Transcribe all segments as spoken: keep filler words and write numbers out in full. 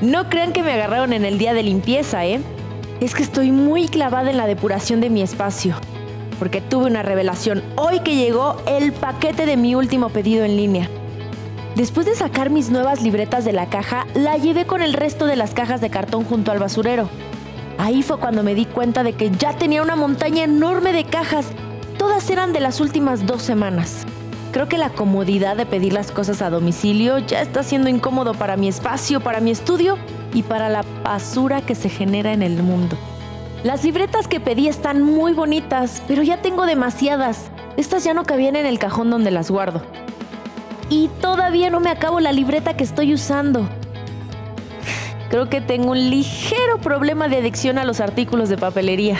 No crean que me agarraron en el día de limpieza, ¿eh? Es que estoy muy clavada en la depuración de mi espacio, porque tuve una revelación hoy que llegó el paquete de mi último pedido en línea. Después de sacar mis nuevas libretas de la caja, la llevé con el resto de las cajas de cartón junto al basurero. Ahí fue cuando me di cuenta de que ya tenía una montaña enorme de cajas. Todas eran de las últimas dos semanas. Creo que la comodidad de pedir las cosas a domicilio ya está siendo incómodo para mi espacio, para mi estudio y para la basura que se genera en el mundo. Las libretas que pedí están muy bonitas, pero ya tengo demasiadas. Estas ya no cabían en el cajón donde las guardo. Y todavía no me acabo la libreta que estoy usando. Creo que tengo un ligero problema de adicción a los artículos de papelería.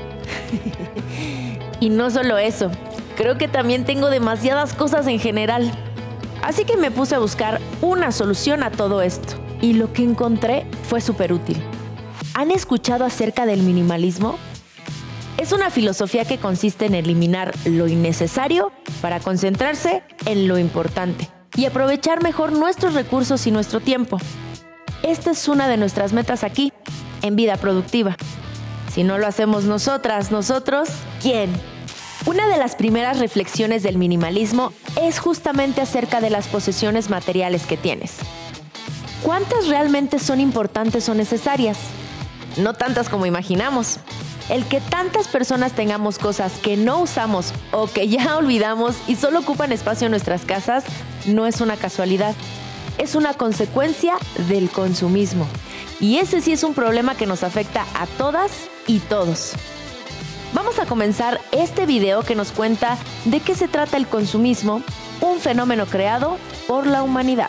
Y no solo eso, creo que también tengo demasiadas cosas en general. Así que me puse a buscar una solución a todo esto. Y lo que encontré fue súper útil. ¿Han escuchado acerca del minimalismo? Es una filosofía que consiste en eliminar lo innecesario para concentrarse en lo importante y aprovechar mejor nuestros recursos y nuestro tiempo. Esta es una de nuestras metas aquí, en Vida Productiva. Si no lo hacemos nosotras, nosotros, ¿quién? Una de las primeras reflexiones del minimalismo es justamente acerca de las posesiones materiales que tienes. ¿Cuántas realmente son importantes o necesarias? No tantas como imaginamos. El que tantas personas tengamos cosas que no usamos o que ya olvidamos y solo ocupan espacio en nuestras casas no es una casualidad. Es una consecuencia del consumismo. Y ese sí es un problema que nos afecta a todas y todos. Vamos a comenzar este video que nos cuenta de qué se trata el consumismo, un fenómeno creado por la humanidad.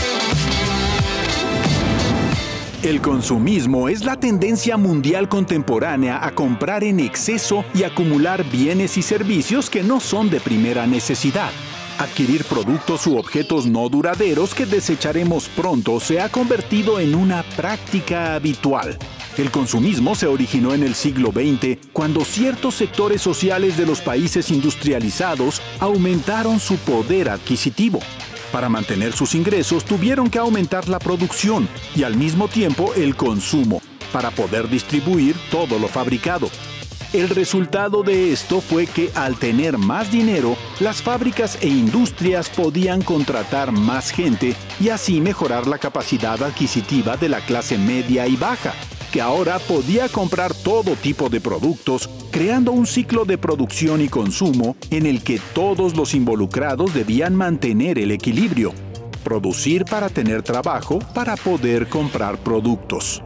El consumismo es la tendencia mundial contemporánea a comprar en exceso y acumular bienes y servicios que no son de primera necesidad. Adquirir productos u objetos no duraderos que desecharemos pronto se ha convertido en una práctica habitual. El consumismo se originó en el siglo veinte, cuando ciertos sectores sociales de los países industrializados aumentaron su poder adquisitivo. Para mantener sus ingresos tuvieron que aumentar la producción y al mismo tiempo el consumo, para poder distribuir todo lo fabricado. El resultado de esto fue que al tener más dinero, las fábricas e industrias podían contratar más gente y así mejorar la capacidad adquisitiva de la clase media y baja, que ahora podía comprar todo tipo de productos, creando un ciclo de producción y consumo en el que todos los involucrados debían mantener el equilibrio, producir para tener trabajo para poder comprar productos.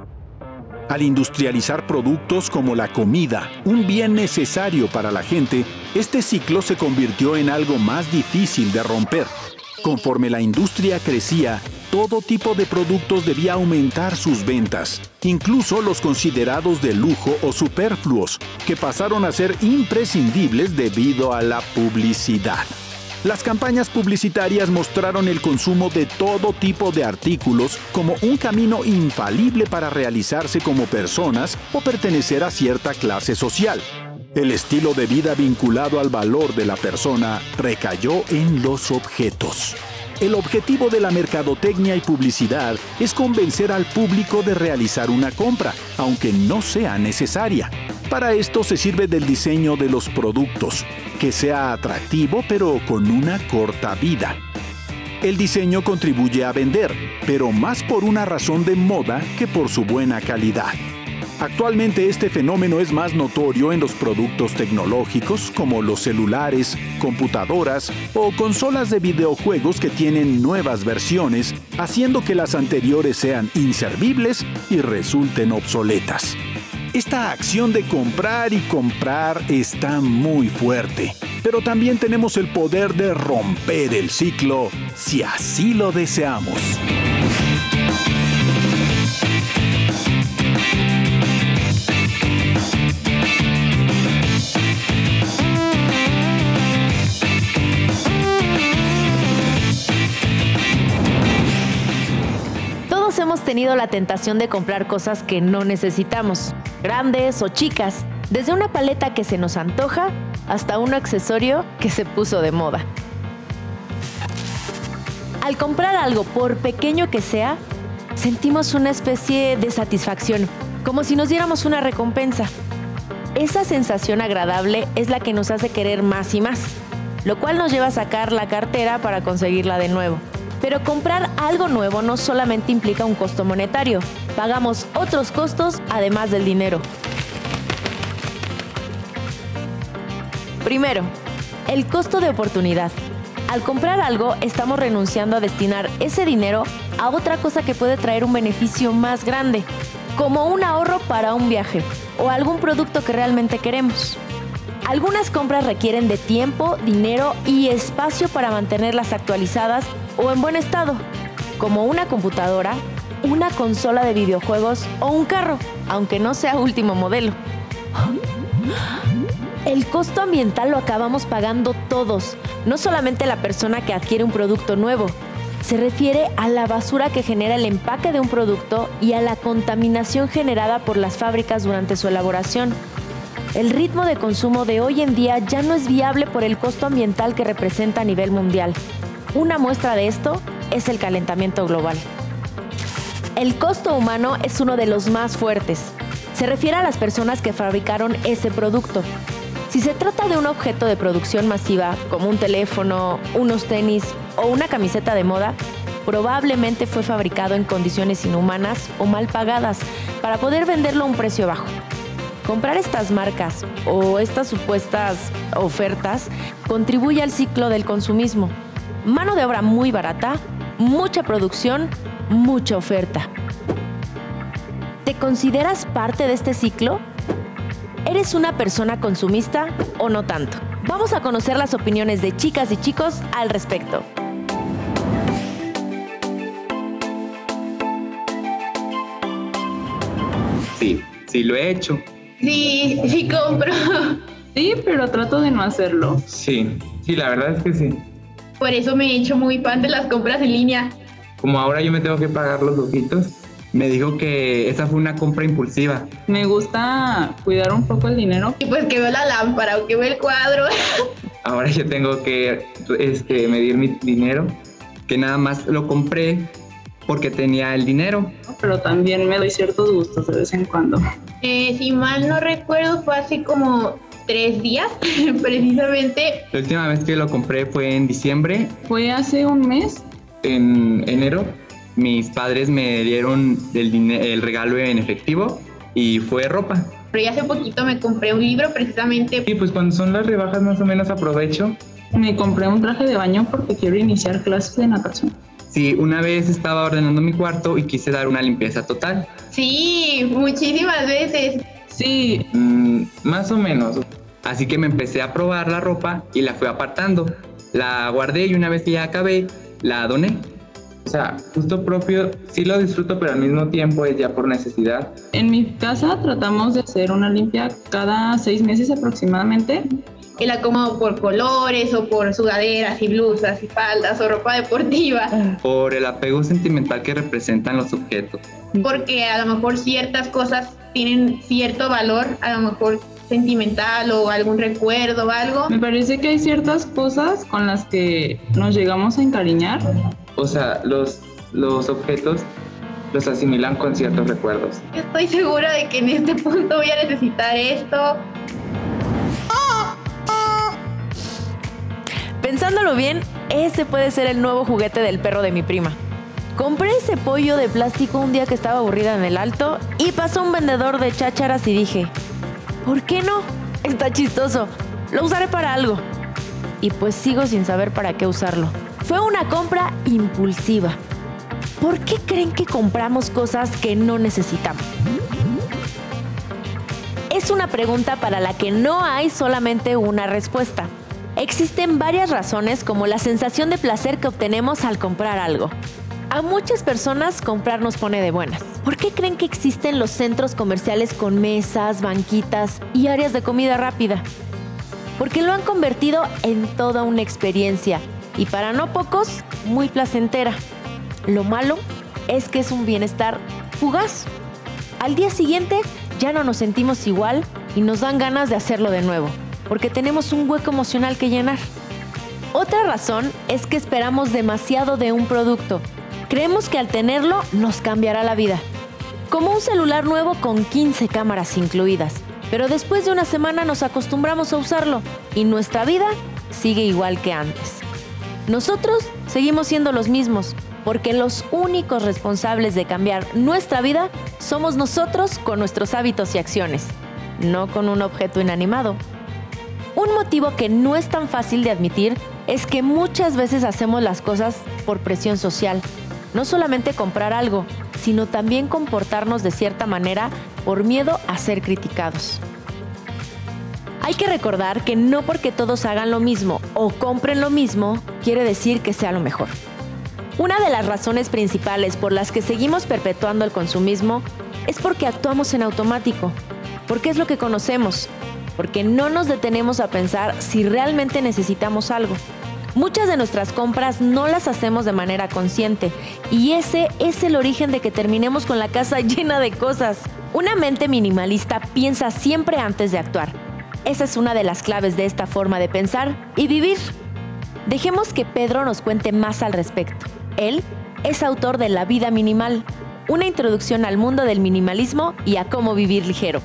Al industrializar productos como la comida, un bien necesario para la gente, este ciclo se convirtió en algo más difícil de romper. Conforme la industria crecía, todo tipo de productos debía aumentar sus ventas, incluso los considerados de lujo o superfluos, que pasaron a ser imprescindibles debido a la publicidad. Las campañas publicitarias mostraron el consumo de todo tipo de artículos como un camino infalible para realizarse como personas o pertenecer a cierta clase social. El estilo de vida vinculado al valor de la persona recayó en los objetos. El objetivo de la mercadotecnia y publicidad es convencer al público de realizar una compra, aunque no sea necesaria. Para esto se sirve del diseño de los productos, que sea atractivo pero con una corta vida. El diseño contribuye a vender, pero más por una razón de moda que por su buena calidad. Actualmente este fenómeno es más notorio en los productos tecnológicos como los celulares, computadoras o consolas de videojuegos que tienen nuevas versiones, haciendo que las anteriores sean inservibles y resulten obsoletas. Esta acción de comprar y comprar está muy fuerte, pero también tenemos el poder de romper el ciclo si así lo deseamos. Hemos tenido la tentación de comprar cosas que no necesitamos, grandes o chicas, desde una paleta que se nos antoja hasta un accesorio que se puso de moda. Al comprar algo, por pequeño que sea, sentimos una especie de satisfacción, como si nos diéramos una recompensa. Esa sensación agradable es la que nos hace querer más y más, lo cual nos lleva a sacar la cartera para conseguirla de nuevo. Pero comprar algo nuevo no solamente implica un costo monetario, pagamos otros costos además del dinero. Primero, el costo de oportunidad. Al comprar algo, estamos renunciando a destinar ese dinero a otra cosa que puede traer un beneficio más grande, como un ahorro para un viaje o algún producto que realmente queremos. Algunas compras requieren de tiempo, dinero y espacio para mantenerlas actualizadas o en buen estado, como una computadora, una consola de videojuegos o un carro, aunque no sea último modelo. El costo ambiental lo acabamos pagando todos, no solamente la persona que adquiere un producto nuevo. Se refiere a la basura que genera el empaque de un producto y a la contaminación generada por las fábricas durante su elaboración. El ritmo de consumo de hoy en día ya no es viable por el costo ambiental que representa a nivel mundial. Una muestra de esto es el calentamiento global. El costo humano es uno de los más fuertes. Se refiere a las personas que fabricaron ese producto. Si se trata de un objeto de producción masiva, como un teléfono, unos tenis o una camiseta de moda, probablemente fue fabricado en condiciones inhumanas o mal pagadas para poder venderlo a un precio bajo. Comprar estas marcas o estas supuestas ofertas contribuye al ciclo del consumismo. Mano de obra muy barata, mucha producción, mucha oferta. ¿Te consideras parte de este ciclo? ¿Eres una persona consumista o no tanto? Vamos a conocer las opiniones de chicas y chicos al respecto. Sí, sí lo he hecho. Sí, sí compro. Sí, pero trato de no hacerlo. Sí, sí, la verdad es que sí. Por eso me he hecho muy fan de las compras en línea. Como ahora yo me tengo que pagar los lujitos, me dijo que esa fue una compra impulsiva. Me gusta cuidar un poco el dinero. Y pues que veo la lámpara o que veo el cuadro. Ahora yo tengo que este, medir mi dinero, que nada más lo compré porque tenía el dinero. Pero también me doy ciertos gustos de vez en cuando. Eh, si mal no recuerdo, fue hace como tres días, precisamente. La última vez que lo compré fue en diciembre. Fue hace un mes. En enero, mis padres me dieron el, dine- el regalo en efectivo y fue ropa. Pero ya hace poquito me compré un libro precisamente. Y pues cuando son las rebajas más o menos aprovecho. Me compré un traje de baño porque quiero iniciar clases de natación. Sí, una vez estaba ordenando mi cuarto y quise dar una limpieza total. Sí, muchísimas veces. Sí. Mm, más o menos. Así que me empecé a probar la ropa y la fui apartando. La guardé y una vez que ya acabé, la doné. O sea, gusto propio, sí lo disfruto, pero al mismo tiempo es ya por necesidad. En mi casa tratamos de hacer una limpia cada seis meses aproximadamente. Y la acomodo por colores o por sudaderas y blusas y faldas o ropa deportiva. Por el apego sentimental que representan los objetos. Porque a lo mejor ciertas cosas tienen cierto valor, a lo mejor sentimental o algún recuerdo o algo. Me parece que hay ciertas cosas con las que nos llegamos a encariñar. O sea, los, los objetos los asimilan con ciertos recuerdos. Estoy segura de que en este punto voy a necesitar esto. Pensándolo bien, ese puede ser el nuevo juguete del perro de mi prima. Compré ese pollo de plástico un día que estaba aburrida en el Alto y pasó un vendedor de chácharas y dije, ¿por qué no? Está chistoso, lo usaré para algo. Y pues sigo sin saber para qué usarlo. Fue una compra impulsiva. ¿Por qué creen que compramos cosas que no necesitamos? Es una pregunta para la que no hay solamente una respuesta. Existen varias razones, como la sensación de placer que obtenemos al comprar algo. A muchas personas comprar nos pone de buenas. ¿Por qué creen que existen los centros comerciales con mesas, banquitas y áreas de comida rápida? Porque lo han convertido en toda una experiencia y para no pocos, muy placentera. Lo malo es que es un bienestar fugaz. Al día siguiente ya no nos sentimos igual y nos dan ganas de hacerlo de nuevo, porque tenemos un hueco emocional que llenar. Otra razón es que esperamos demasiado de un producto. Creemos que al tenerlo nos cambiará la vida. Como un celular nuevo con quince cámaras incluidas. Pero después de una semana nos acostumbramos a usarlo y nuestra vida sigue igual que antes. Nosotros seguimos siendo los mismos, porque los únicos responsables de cambiar nuestra vida somos nosotros con nuestros hábitos y acciones, no con un objeto inanimado. Un motivo que no es tan fácil de admitir es que muchas veces hacemos las cosas por presión social. No solamente comprar algo, sino también comportarnos de cierta manera por miedo a ser criticados. Hay que recordar que no porque todos hagan lo mismo o compren lo mismo, quiere decir que sea lo mejor. Una de las razones principales por las que seguimos perpetuando el consumismo es porque actuamos en automático, porque es lo que conocemos, porque no nos detenemos a pensar si realmente necesitamos algo. Muchas de nuestras compras no las hacemos de manera consciente y ese es el origen de que terminemos con la casa llena de cosas. Una mente minimalista piensa siempre antes de actuar. Esa es una de las claves de esta forma de pensar y vivir. Dejemos que Pedro nos cuente más al respecto. Él es autor de La vida minimal, una introducción al mundo del minimalismo y a cómo vivir ligero.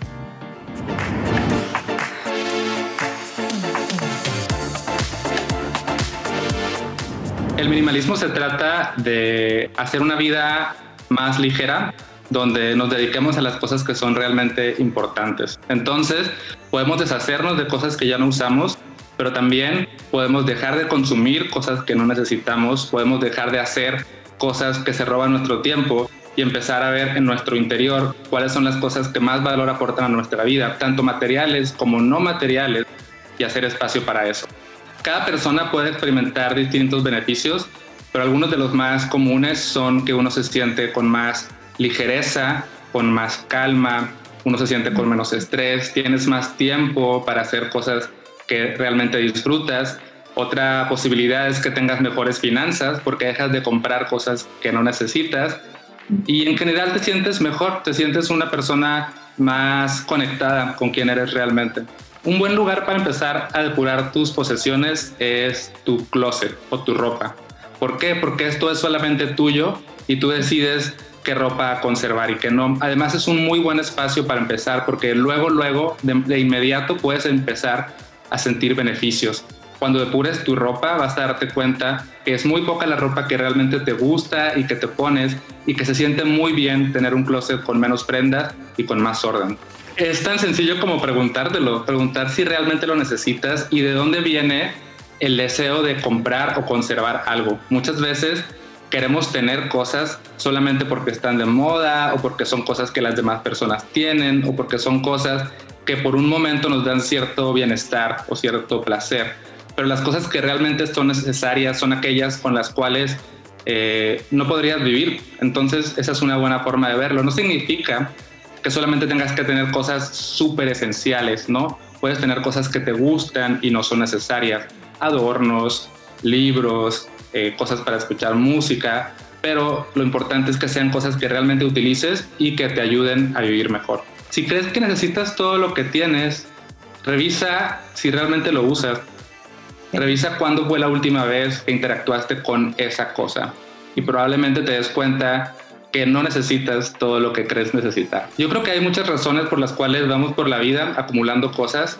El minimalismo se trata de hacer una vida más ligera, donde nos dediquemos a las cosas que son realmente importantes. Entonces, podemos deshacernos de cosas que ya no usamos, pero también podemos dejar de consumir cosas que no necesitamos, podemos dejar de hacer cosas que se roban nuestro tiempo y empezar a ver en nuestro interior cuáles son las cosas que más valor aportan a nuestra vida, tanto materiales como no materiales, y hacer espacio para eso. Cada persona puede experimentar distintos beneficios, pero algunos de los más comunes son que uno se siente con más ligereza, con más calma, uno se siente con menos estrés, tienes más tiempo para hacer cosas que realmente disfrutas. Otra posibilidad es que tengas mejores finanzas porque dejas de comprar cosas que no necesitas y en general te sientes mejor, te sientes una persona más conectada con quién eres realmente. Un buen lugar para empezar a depurar tus posesiones es tu closet o tu ropa. ¿Por qué? Porque esto es solamente tuyo y tú decides qué ropa conservar y qué no. Además es un muy buen espacio para empezar porque luego, luego, de, de inmediato puedes empezar a sentir beneficios. Cuando depures tu ropa vas a darte cuenta que es muy poca la ropa que realmente te gusta y que te pones y que se siente muy bien tener un closet con menos prendas y con más orden. Es tan sencillo como preguntártelo, preguntar si realmente lo necesitas y de dónde viene el deseo de comprar o conservar algo. Muchas veces queremos tener cosas solamente porque están de moda o porque son cosas que las demás personas tienen o porque son cosas que por un momento nos dan cierto bienestar o cierto placer. Pero las cosas que realmente son necesarias son aquellas con las cuales eh, no podrías vivir. Entonces esa es una buena forma de verlo. No significa que solamente tengas que tener cosas súper esenciales, ¿no? Puedes tener cosas que te gustan y no son necesarias. Adornos, libros, eh, cosas para escuchar música, pero lo importante es que sean cosas que realmente utilices y que te ayuden a vivir mejor. Si crees que necesitas todo lo que tienes, revisa si realmente lo usas. Revisa cuándo fue la última vez que interactuaste con esa cosa y probablemente te des cuenta que no necesitas todo lo que crees necesitar. Yo creo que hay muchas razones por las cuales vamos por la vida acumulando cosas.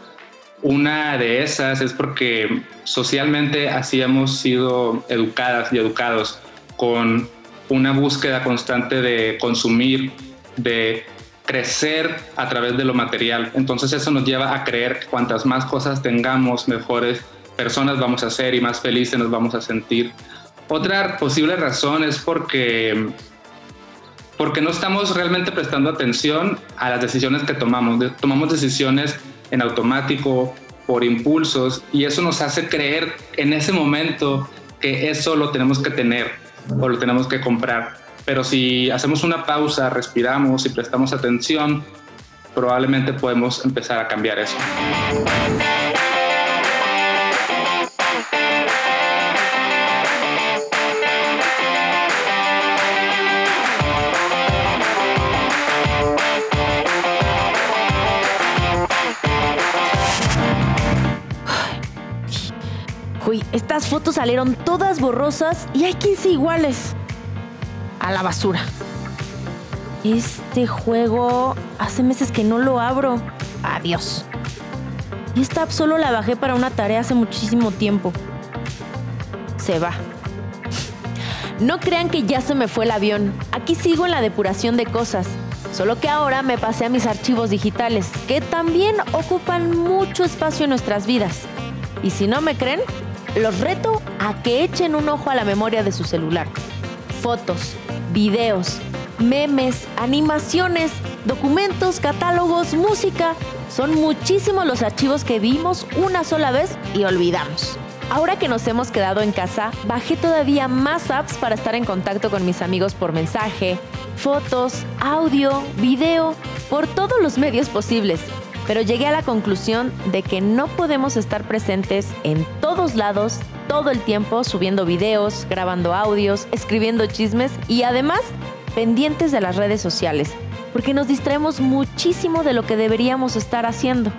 Una de esas es porque socialmente así hemos sido educadas y educados con una búsqueda constante de consumir, de crecer a través de lo material. Entonces eso nos lleva a creer que cuantas más cosas tengamos, mejores personas vamos a ser y más felices nos vamos a sentir. Otra posible razón es porque porque no estamos realmente prestando atención a las decisiones que tomamos. Tomamos decisiones en automático, por impulsos, y eso nos hace creer en ese momento que eso lo tenemos que tener o lo tenemos que comprar. Pero si hacemos una pausa, respiramos y prestamos atención, probablemente podemos empezar a cambiar eso. Uy, estas fotos salieron todas borrosas y hay quince iguales. a la basura. Este juego hace meses que no lo abro. Adiós. Y esta app solo la bajé para una tarea hace muchísimo tiempo. Se va. No crean que ya se me fue el avión. Aquí sigo en la depuración de cosas. Solo que ahora me pasé a mis archivos digitales, que también ocupan mucho espacio en nuestras vidas. Y si no me creen, los reto a que echen un ojo a la memoria de su celular. Fotos, videos, memes, animaciones, documentos, catálogos, música. Son muchísimos los archivos que vimos una sola vez y olvidamos. Ahora que nos hemos quedado en casa, bajé todavía más apps para estar en contacto con mis amigos por mensaje, fotos, audio, video, por todos los medios posibles. Pero llegué a la conclusión de que no podemos estar presentes en todos lados, todo el tiempo, subiendo videos, grabando audios, escribiendo chismes y además pendientes de las redes sociales, porque nos distraemos muchísimo de lo que deberíamos estar haciendo.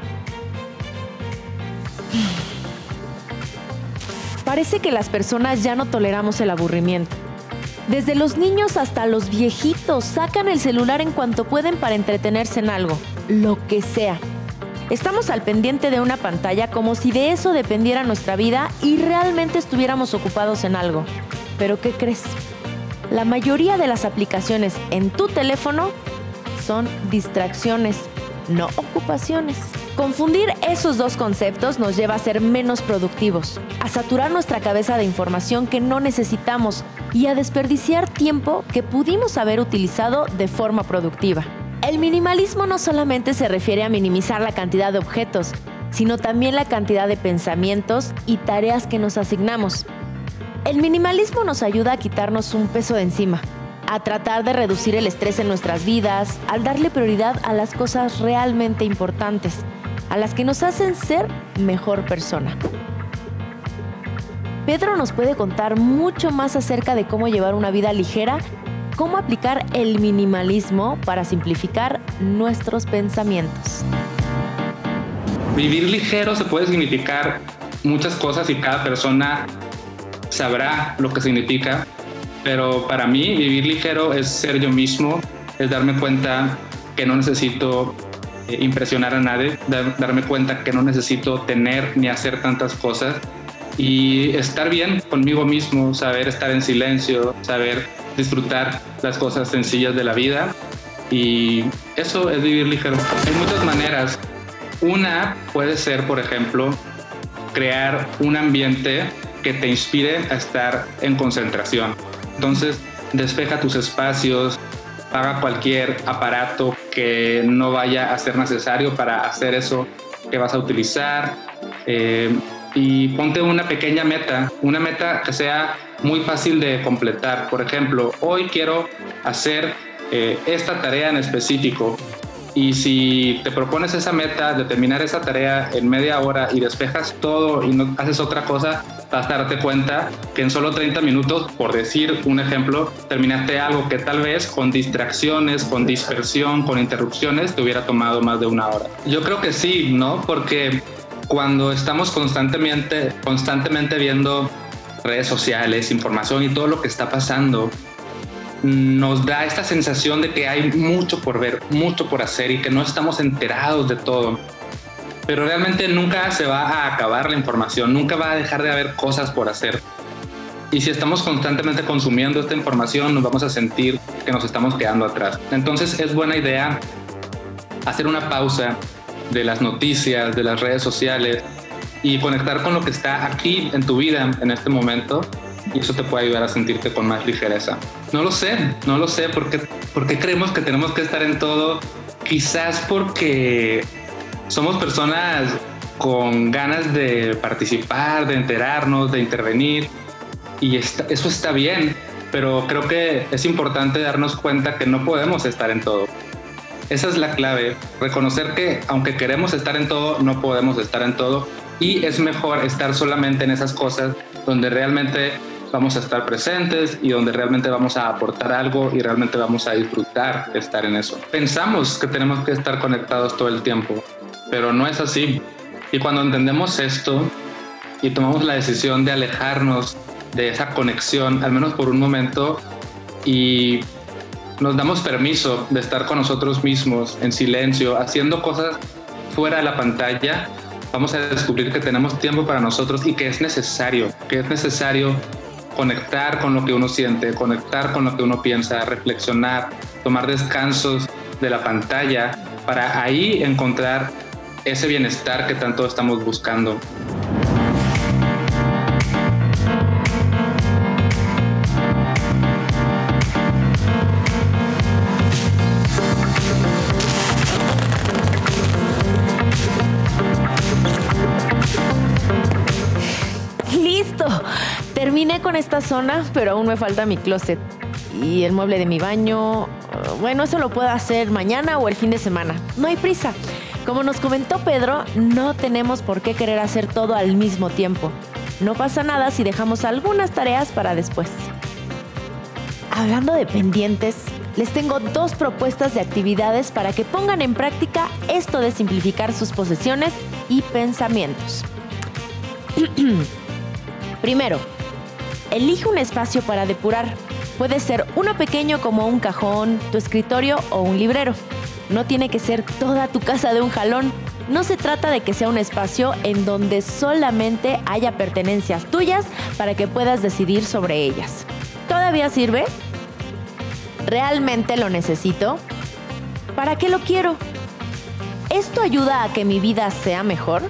Parece que las personas ya no toleramos el aburrimiento. Desde los niños hasta los viejitos sacan el celular en cuanto pueden para entretenerse en algo, lo que sea. Estamos al pendiente de una pantalla como si de eso dependiera nuestra vida y realmente estuviéramos ocupados en algo. ¿Pero qué crees? La mayoría de las aplicaciones en tu teléfono son distracciones, no ocupaciones. Confundir esos dos conceptos nos lleva a ser menos productivos, a saturar nuestra cabeza de información que no necesitamos y a desperdiciar tiempo que pudimos haber utilizado de forma productiva. El minimalismo no solamente se refiere a minimizar la cantidad de objetos, sino también la cantidad de pensamientos y tareas que nos asignamos. El minimalismo nos ayuda a quitarnos un peso de encima, a tratar de reducir el estrés en nuestras vidas, al darle prioridad a las cosas realmente importantes, a las que nos hacen ser mejor persona. Pedro nos puede contar mucho más acerca de cómo llevar una vida ligera, cómo aplicar el minimalismo para simplificar nuestros pensamientos. Vivir ligero se puede significar muchas cosas y cada persona sabrá lo que significa, pero para mí vivir ligero es ser yo mismo, es darme cuenta que no necesito impresionar a nadie, dar, darme cuenta que no necesito tener ni hacer tantas cosas y estar bien conmigo mismo, saber estar en silencio, saber disfrutar las cosas sencillas de la vida, y eso es vivir ligero. Hay muchas maneras. Una puede ser, por ejemplo, crear un ambiente que te inspire a estar en concentración. Entonces, despeja tus espacios, paga cualquier aparato que no vaya a ser necesario para hacer eso que vas a utilizar, eh, y ponte una pequeña meta, una meta que sea muy fácil de completar. Por ejemplo, hoy quiero hacer eh, esta tarea en específico, y si te propones esa meta de terminar esa tarea en media hora y despejas todo y no haces otra cosa, vas a darte cuenta que en solo treinta minutos, por decir un ejemplo, terminaste algo que tal vez con distracciones, con dispersión, con interrupciones te hubiera tomado más de una hora. Yo creo que sí, ¿no? Porque cuando estamos constantemente, constantemente viendo redes sociales, información y todo lo que está pasando, nos da esta sensación de que hay mucho por ver, mucho por hacer y que no estamos enterados de todo. Pero realmente nunca se va a acabar la información, nunca va a dejar de haber cosas por hacer. Y si estamos constantemente consumiendo esta información, nos vamos a sentir que nos estamos quedando atrás. Entonces es buena idea hacer una pausa de las noticias, de las redes sociales y conectar con lo que está aquí en tu vida en este momento, y eso te puede ayudar a sentirte con más ligereza. No lo sé, no lo sé, ¿por qué, por qué creemos que tenemos que estar en todo? Quizás porque somos personas con ganas de participar, de enterarnos, de intervenir, y está, eso está bien, pero creo que es importante darnos cuenta que no podemos estar en todo. Esa es la clave, reconocer que aunque queremos estar en todo, no podemos estar en todo, y es mejor estar solamente en esas cosas donde realmente vamos a estar presentes y donde realmente vamos a aportar algo y realmente vamos a disfrutar de estar en eso. Pensamos que tenemos que estar conectados todo el tiempo, pero no es así. Y cuando entendemos esto y tomamos la decisión de alejarnos de esa conexión, al menos por un momento, y nos damos permiso de estar con nosotros mismos en silencio, haciendo cosas fuera de la pantalla, vamos a descubrir que tenemos tiempo para nosotros y que es necesario, que es necesario conectar con lo que uno siente, conectar con lo que uno piensa, reflexionar, tomar descansos de la pantalla para ahí encontrar ese bienestar que tanto estamos buscando. ¡Listo! Terminé con esta zona, pero aún me falta mi closet y el mueble de mi baño. Bueno, eso lo puedo hacer mañana o el fin de semana. No hay prisa. Como nos comentó Pedro, no tenemos por qué querer hacer todo al mismo tiempo. No pasa nada si dejamos algunas tareas para después. Hablando de pendientes, les tengo dos propuestas de actividades para que pongan en práctica esto de simplificar sus posesiones y pensamientos. Primero, elige un espacio para depurar. Puede ser uno pequeño como un cajón, tu escritorio o un librero. No tiene que ser toda tu casa de un jalón. No se trata de que sea un espacio en donde solamente haya pertenencias tuyas para que puedas decidir sobre ellas. ¿Todavía sirve? ¿Realmente lo necesito? ¿Para qué lo quiero? ¿Esto ayuda a que mi vida sea mejor?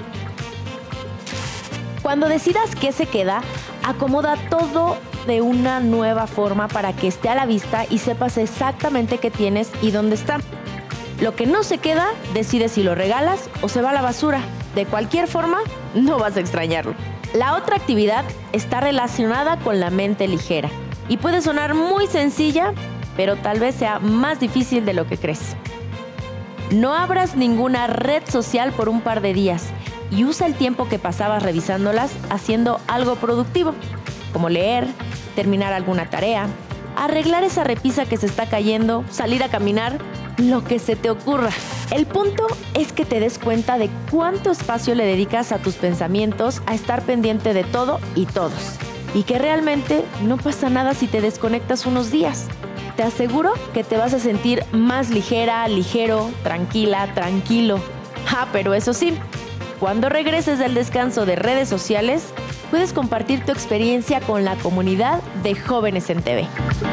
Cuando decidas qué se queda, acomoda todo de una nueva forma para que esté a la vista y sepas exactamente qué tienes y dónde está. Lo que no se queda, decide si lo regalas o se va a la basura. De cualquier forma, no vas a extrañarlo. La otra actividad está relacionada con la mente ligera y puede sonar muy sencilla, pero tal vez sea más difícil de lo que crees. No abras ninguna red social por un par de días y usa el tiempo que pasabas revisándolas haciendo algo productivo, como leer, terminar alguna tarea, arreglar esa repisa que se está cayendo, salir a caminar, lo que se te ocurra. El punto es que te des cuenta de cuánto espacio le dedicas a tus pensamientos a estar pendiente de todo y todos, y que realmente no pasa nada si te desconectas unos días. Te aseguro que te vas a sentir más ligera, ligero, tranquila, tranquilo. Ah, pero eso sí, cuando regreses del descanso de redes sociales, puedes compartir tu experiencia con la comunidad de Jóvenes en T V.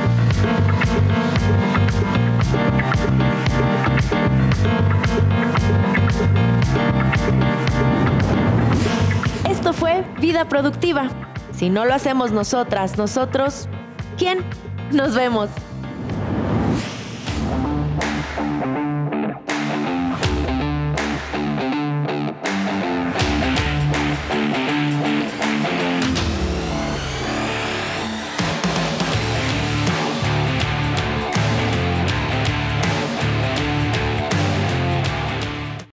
Esto fue Vida Productiva. Si no lo hacemos nosotras, nosotros, ¿quién? Nos vemos.